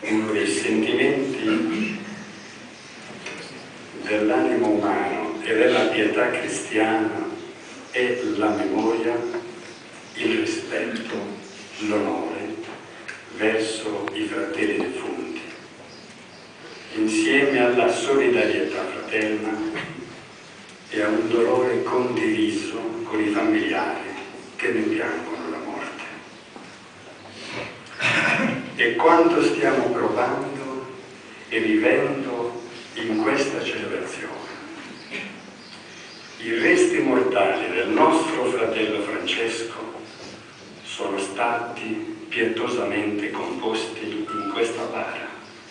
uno dei sentimenti dell'animo umano e della pietà cristiana è la memoria, il rispetto, l'onore verso i fratelli defunti, insieme alla solidarietà fraterna e a un dolore condiviso con i familiari che ne piangono la morte. E quanto stiamo provando e vivendo in questa celebrazione. I resti mortali del nostro fratello Francesco sono stati pietosamente composti in questa bara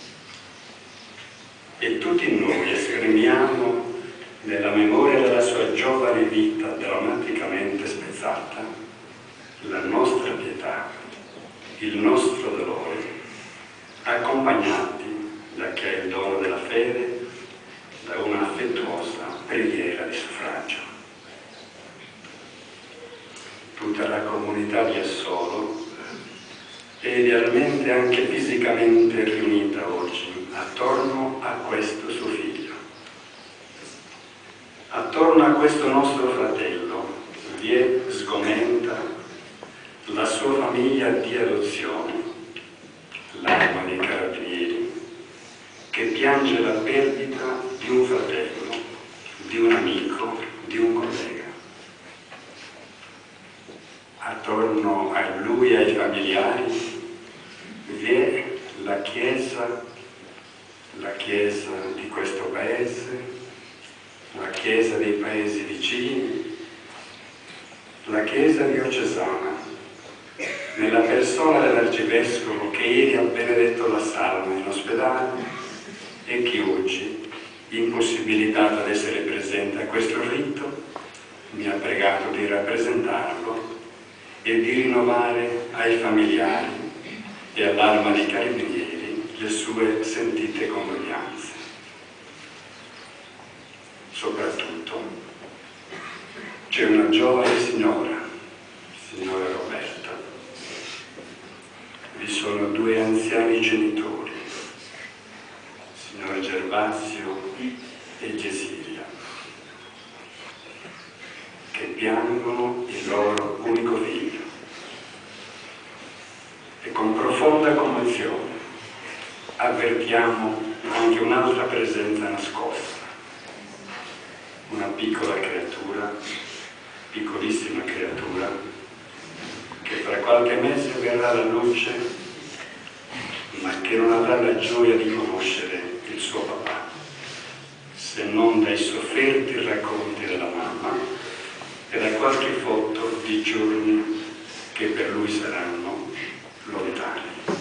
e tutti noi esprimiamo nella memoria della sua giovane vita drammaticamente spezzata la nostra pietà, il nostro dolore, accompagnati da chi ha il dono della fede, da una affettuosa preghiera di suffragio. Tutta la comunità di Assolo è idealmente anche fisicamente riunita oggi attorno a questo suo figlio. Attorno a questo nostro fratello vi è sgomenta la sua famiglia di adozione, l'Arma dei Carabinieri, che piange la perdita di un fratello, di un amico, di un collega. Attorno a lui e ai familiari vi è la Chiesa di questo paese, la Chiesa dei paesi vicini, la Chiesa diocesana, nella persona dell'Arcivescovo che ieri ha benedetto la salma in ospedale e che oggi, impossibilitato ad essere presente a questo rito, mi ha pregato di rappresentarlo e di rinnovare ai familiari e all'Arma dei Carabinieri le sue sentite condoglianze. Soprattutto c'è una giovane signora Roberta. Vi sono due anziani genitori, signor Gervasio e Gesilia, che piangono il loro unico figlio. E con profonda commozione avvertiamo anche un'altra presenza nascosta, una piccola creatura, piccolissima creatura, che fra qualche mese verrà alla luce, ma che non avrà la gioia di conoscere il suo papà, se non dai sofferti racconti della mamma e da qualche foto di giorni che per lui saranno lontani.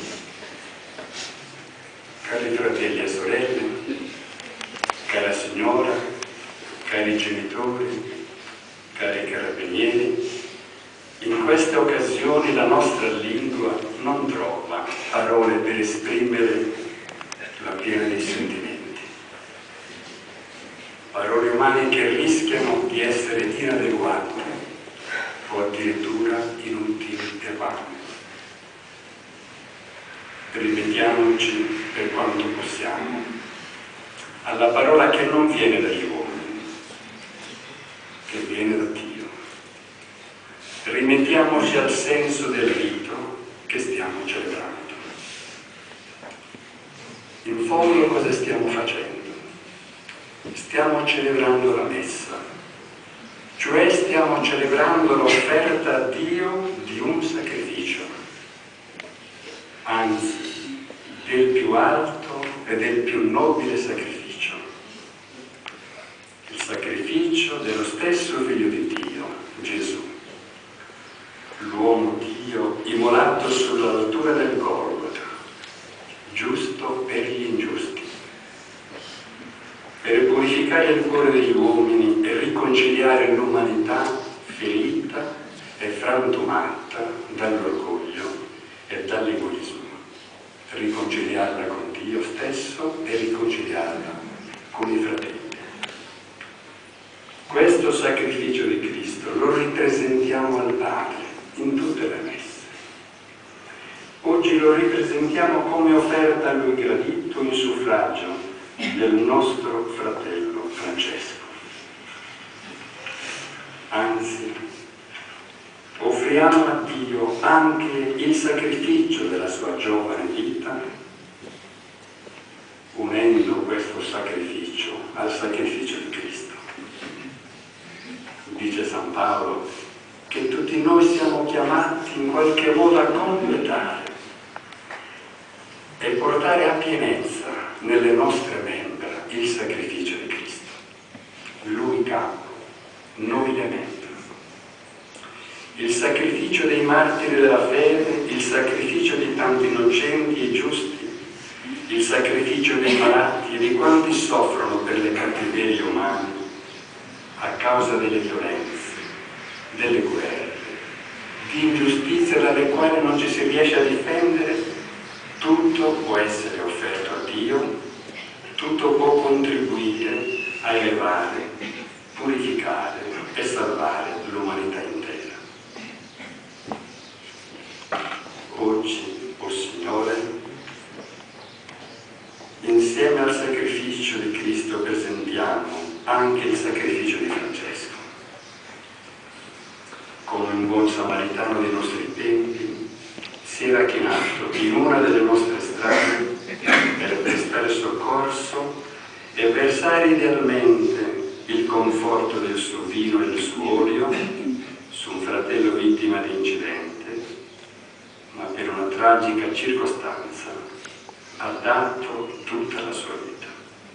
Cari fratelli e sorelle, cara signora, cari genitori, cari carabinieri, in queste occasioni la nostra lingua non trova parole per esprimere la piena dei sentimenti. Parole umane che rischiano di essere inadeguate o addirittura inutili e vane. Rimettiamoci per quanto possiamo alla parola che non viene dagli uomini, che viene da Dio. Rimettiamoci al senso del rito che stiamo celebrando. In fondo cosa stiamo facendo? Stiamo celebrando la messa, cioè stiamo celebrando l'offerta a Dio di un sacrificio, anzi del più alto e del più nobile sacrificio, il sacrificio dello stesso Figlio di Dio, Gesù, l'uomo Dio immolato sull'altura del Golgota, giusto per gli ingiusti, per purificare il cuore degli uomini e riconciliare l'umanità ferita e frantumata dall'orgoglio e dall'egoismo, riconciliarla con Dio stesso e riconciliarla con i fratelli. Questo sacrificio di Cristo lo ripresentiamo al Padre in tutte le messe. Oggi lo ripresentiamo come offerta a Lui gradito in suffragio del nostro fratello Francesco. Anzi, offriamo a Dio anche il sacrificio della sua giovane vita, unendo questo sacrificio al sacrificio di Cristo. Dice San Paolo che tutti noi siamo chiamati in qualche modo a completare e portare a pienezza nelle nostre membra il sacrificio di Cristo. Lui capo, noi le membra. Il sacrificio dei martiri della fede, il sacrificio di tanti innocenti e giusti, il sacrificio dei malati e di quanti soffrono per le cattiverie umane a causa delle violenze, delle guerre, di ingiustizie dalle quali non ci si riesce a difendere. Tutto può essere offerto a Dio, tutto può contribuire a elevare, purificare e salvare l'umanità intera. Oggi, o Signore, insieme al sacrificio di Cristo presentiamo anche il sacrificio di Francesco. Come un buon samaritano dei nostri tempi, si era chinato in una delle nostre strade per prestare soccorso e versare idealmente il conforto del suo vino e del suo olio su un fratello vittima di incidente, ma per una tragica circostanza ha dato tutta la sua vita.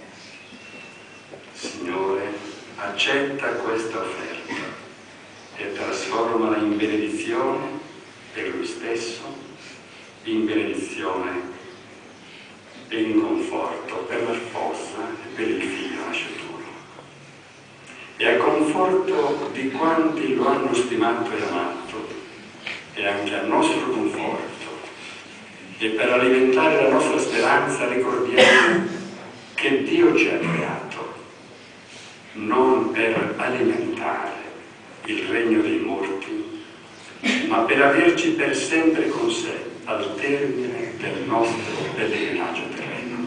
Signore, accetta questa offerta e trasformala in benedizione per Lui stesso, in benedizione e in conforto per la sposa e per il figlio nascituro. E a conforto di quanti lo hanno stimato e amato, e anche al nostro conforto. E per alimentare la nostra speranza ricordiamo che Dio ci ha creato non per alimentare il regno dei morti, ma per averci per sempre con sé al termine del nostro pellegrinaggio terreno.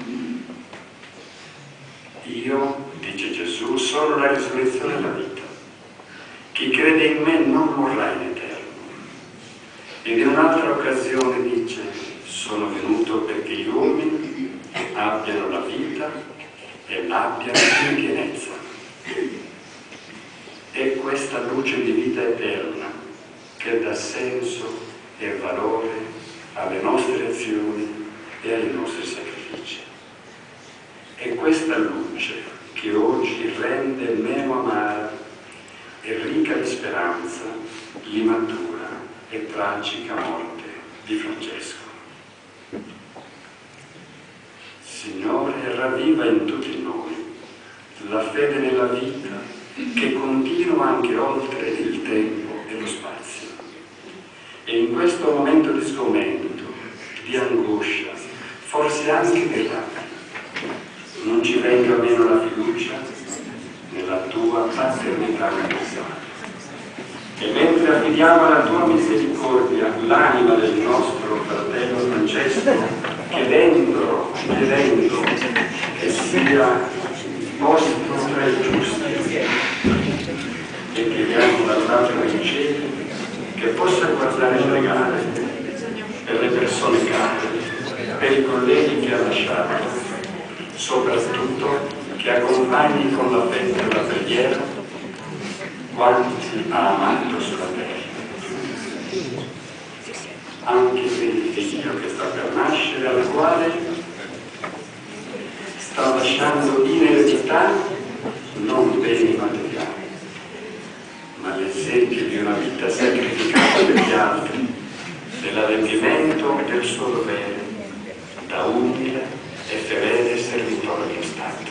Io, dice Gesù, sono la risurrezione e la vita. Chi crede in me non morrà in eterno. Ed in un'altra occasione dice: sono venuto perché gli uomini abbiano la vita e l'abbiano in pienezza. È questa luce di vita eterna che dà senso e valore alle nostre azioni e ai nostri sacrifici. È questa luce che oggi rende meno amara e ricca di speranza l'immatura e tragica morte di Francesco. Signore, ravviva in tutti noi la fede nella vita che continua anche oltre il tempo e lo spazio. E in questo momento di sgomento, di angoscia, forse anche di rabbia, non ci venga meno la fiducia nella tua paternità universale. E mentre affidiamo alla tua misericordia l'anima del nostro fratello Francesco, chiedendo che sia posto tra i giusti, e chiediamo dall'altro dei cieli che possa guardare e pregare per le persone care, per i colleghi che ha lasciato, soprattutto che accompagni con l'affetto e la preghiera quanti ha amato sulla terra. Anche per il figlio che sta per nascere, al quale sta lasciando in eredità non beni materiali, ma l'esempio di una vita sacrificata per gli altri, dell'adempimento del suo dovere, da umile e fedele servitore dello Stato.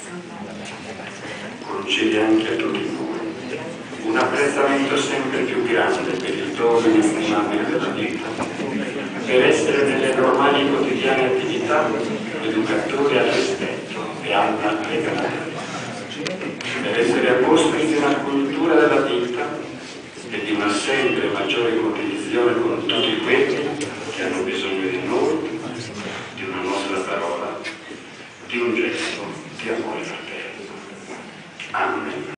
Concede anche a tutti noi un apprezzamento sempre più grande per il dono inestimabile della vita, per essere nelle normali e quotidiane attività educatori al rispetto e alla legalità, per essere apostoli di una cultura della vita e di una sempre maggiore condivisione con tutti quelli che hanno bisogno di di un gesto di amore fraterno. Amen.